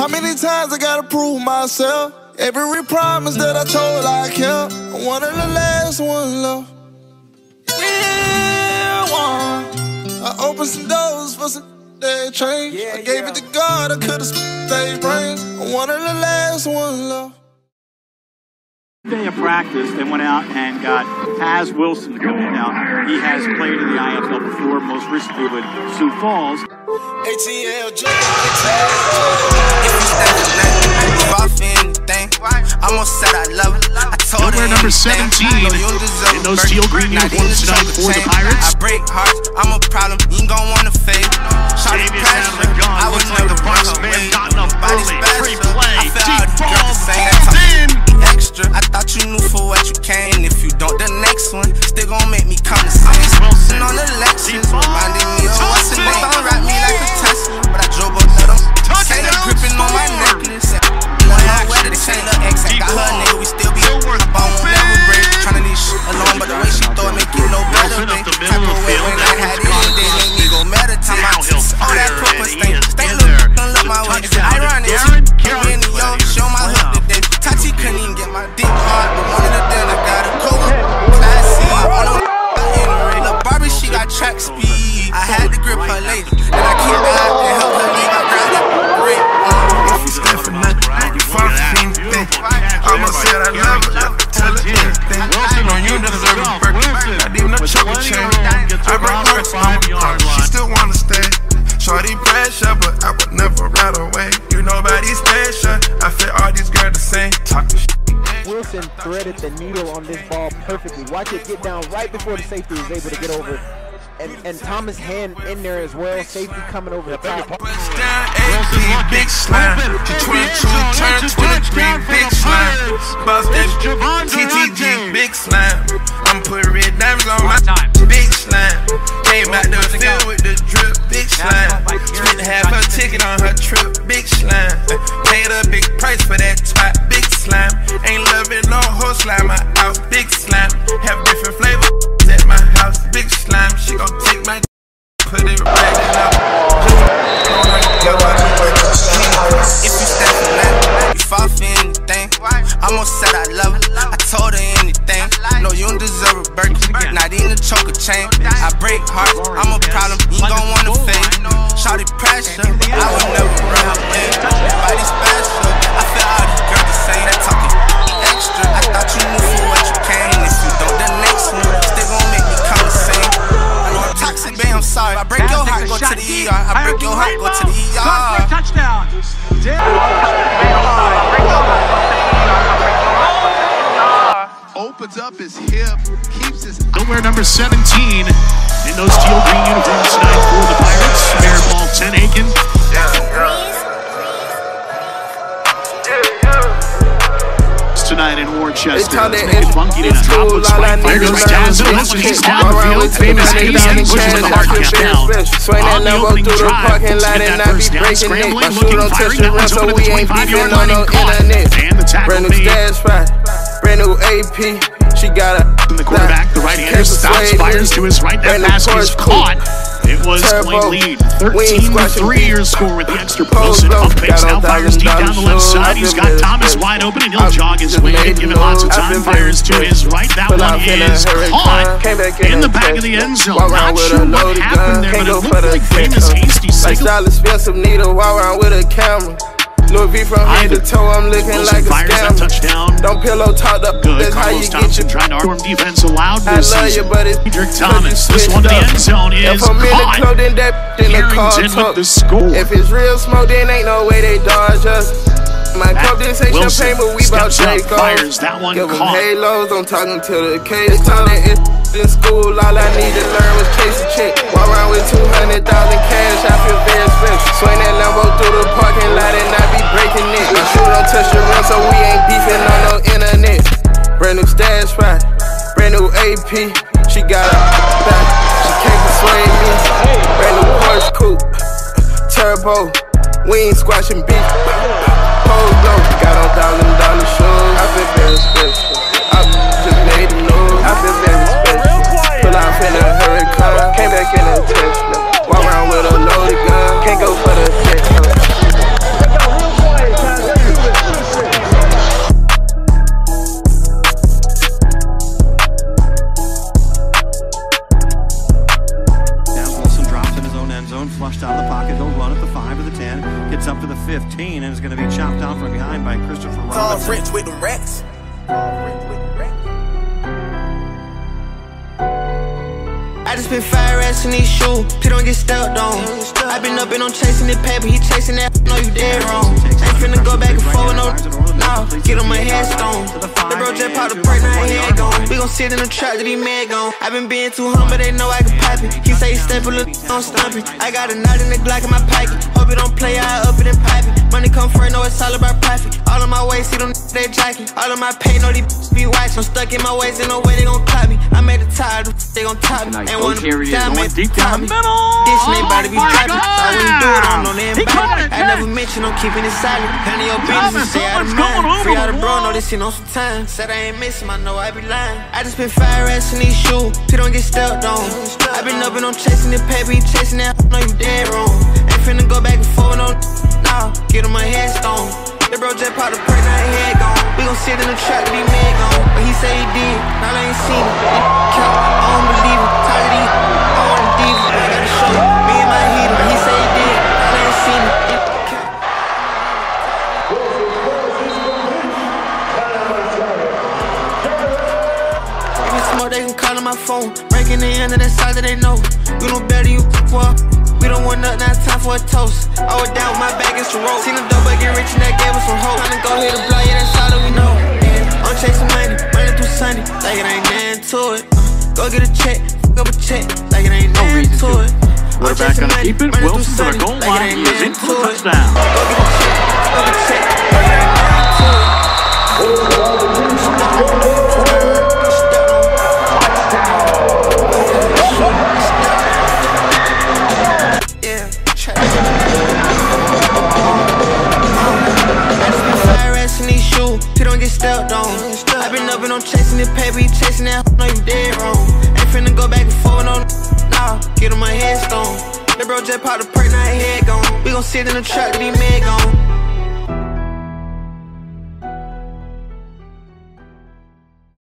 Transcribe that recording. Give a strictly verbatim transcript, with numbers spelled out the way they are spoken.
How many times I gotta prove myself? Every promise that I told I kept. I'm one of the last ones left. Real one. I opened some doors for some that change. Yeah, I gave yeah. it to God, I could've spent their brains. I'm one of the last ones left. Day of practice, they went out and got Taz Wilson to come in. Now, he has played in the I F L before, most recently with Sioux Falls. A T L J. If you stand for nothing, if I feel anything, I almost said I love it. I told her number seventeen in those teal green uniforms tonight for the Pirates. I break hearts, I'm a problem, you ain't gon' wanna fade. Shawty pressure, I would never run away. Body special, I feel all the girls saying that talking extra. I thought you knew for what you came. If you don't, the next one still gon' make me come to sing. Wilson on the Lexus, reminding me of what's the name. Don't wrap me like a Tesla, but I drove up let 'em. Say they gripping on my necklace. Whether they say the ex, I got her nigga, we still be up. I won't never break. Tryna leave shit alone, but the way she throw it make it no better, babe. Type of way when I had it, they make me go meditate. All that purple stain, stay look, don't look my way. It's ironic, you really yo, show my hook today. Tati couldn't even get my dick hard, but one of the then I got a cold. Classy, on the Lil' Barbie, she got track speed. I had to grip her lady, then I came out and helped her leave. I grabbed that break. If you stand for nothing, you fall for anything. I'ma say I love it, tell it anything. No, you deserve a perk, not even a choker chain. I break hearts, I'm a car, she still wanna stay. Shorty pressure, but I would never ride away. You nobody's special, I feel all these girls the same. Talking shit. Wilson threaded the needle on this ball perfectly. Watch it get down right before the safety is able to get over. And, and Thomas' hand in there as well. Safety coming over the top. Touchdown, eighteen, big slime. twenty-two, turn twenty-three, big slime. Bust that T T G, big slime. I'm putting red diamonds on my time. Big slime. Came out the field with the drip, big slime. Spent half her ticket on her trip, big slime. Paid a big price for that twat, big slime. Ain't loving no whole slime, my house, big slime. Have different flavors at my house, big slime. She gon' take my put it right in up. If you stand for nothing, you fall for anything. I almost said I love it, I told her anything. No, you don't deserve a birthday, not even a choker chain. I break hearts, I'm a problem, you ain't gon' wanna fade. Shawty pressure, I would never run away. Body special, I feel all these girls the same. That talking extra, I thought you knew for what you came. If you don't, the next one still gon' make me come the same. I know I'm toxic, babe, I'm sorry. I break your heart, go to the E R. I break your heart, go to the E R. Touchdown. Opens up his hip, keeps his nowhere number seventeen in those teal green uniforms tonight for the Pirates. Fair ball, ten Aiken. Tonight in Worcester, let's make it funky to the top. Looks like there goes Taz Wilson. He's down the field. Famous Canadian pushing the hard count down. On the opening drive, let's get that first down. Scrambling, looking, firing. That one's over the twenty-five-yard line and caught. And the tackle made. Brand new A P, she got a. The quarterback, the right-hander, stops, fires to his right. That pass is caught. It was Blaine lead. thirteen to three your score with the extra Wilson. Pump fakes now, fires deep down the left side. He's got Thomas wide open, and he'll jog his way in, give him lots of time. Fires to his right. That one is caught in the back of the end zone. Not sure what happened there, but it looked like famous hasty signal. Lifestyle expensive, need to walk around with a camera. Louis V from head to toe, I'm looking Wilson like a fires that scammer. touchdown. Don't pillow talk up, Good. that's how Carlos you get Thompson your. trying to arm defense allowed I this love you, season. but it's Cedric Thomas. This one to the end zone is if I'm in the caught. club, then that in the car Harrington talk. with the score. If it's real smoke, then ain't no way they dodge us. My cup didn't say champagne, but we bout steps up, Draco. fires that one Give them caught. halos, I'm talking to the case. Time that it's in school, all I need to learn was chase a chick. Walk around with two hundred thousand cash, I feel very special. Swing that Lambo through the parking lot and I be breaking it. My shoe don't touch the rim, so we ain't beefing on no internet. Brand new stash spot, brand new A P. She got a back, she can't persuade me. Brand new Porsche coupe, turbo, we ain't squashing beef. Hold on, got on thousand dollar shoes. I feel very special. I just made the news. I feel very special. Pull off in a hurricane. Came back in a Tesla. Walk around with a loaded gun. Can't go for the Tesla. out of the pocket. He'll run at the five or the ten. Gets up to the fifteen and is going to be chopped down from behind by Christopher Robinson. Rich with the Rex. I just spent five racks in these shoes, he don't get stepped on. I been up and I'm chasing the paper, he chasing that, no you dead wrong. Ain't finna go back and forth, no, no, get on my headstone. The bro just popped a break, now he head gone. We gon' sit in the trap till he mad gone. I been being too humble, they know I can pop it. He say he step a little, I'm stumping. I got a knot in the Glock in my pocket. Hope it don't play, I up it and pop it. Money come first, know it's all about profit. All of my ways, see them they jacking. All of my pay, know these be watching. I'm stuck in my ways, ain't no way they gon' clap me. I made it tired, they gon' top me. And one Here he is, time, going deep down the middle. this ain't about to be Oh, my trapping. I wouldn't do it on no damn He caught body. it, I yeah. never mention I'm keeping it silent. Handle your Thomas, business, stay out of someone's going mind. over Free out the of bro, wall. know this ain't on some time. Said I ain't miss him, I know I be lying. I just spent five racks in these shoes, he don't get stepped on. I been up and I'm chasing the paper, he chasing that, know you dead wrong. Ain't finna go back and forth, no, nah, get on my headstone. The bro just popped a perk, now he head gone. We gon' sit in the trap till he mad gone. But he say he did, now I ain't seen it. Count, I don't believe it. Tired of these, I want a diva. I gotta show you, me and my heater. But he say he did, now I ain't seen it. If it's smoke, they can call on my phone. Breaking the end of that side that they know. We know better, you for. We don't want nothing, now it's time for a toast. I was down with my back against the rope. Seen a dope, but get rich and that gave us some hope. Tryna go hit a blow, yeah, that's all that we know. Yeah, I'm chasing money, running through Sunday, like it ain't nothing to it. Uh, go get a check, fuck up a check, like it ain't nothing to it. Quarterback gonna keep it. Wilson to the goal line. He is in for the touchdown. Go get a check, fuck up a check, like it ain't nothing to it. He don't get stepped on. I been up and I'm chasing the paper, he chasing that, know you dead wrong. Ain't finna go back and forth, no, nah, get on my headstone. The bro just popped a perk, now he head gone. We gon' sit in the trap till he mad gone.